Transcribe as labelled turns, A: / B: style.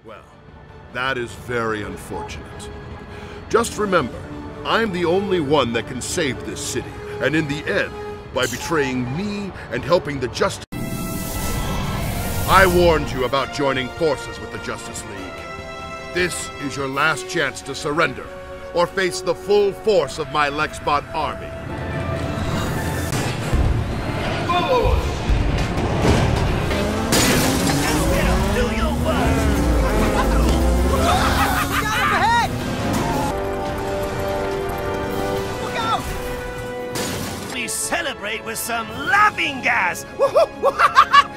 A: Well, that is very unfortunate. Just remember, I'm the only one that can save this city, and in the end, by betraying me and helping the Justice... I warned you about joining forces with the Justice League. This is your last chance to surrender, or face the full force of my Lexbot army. Whoa!
B: We celebrate with some laughing gas!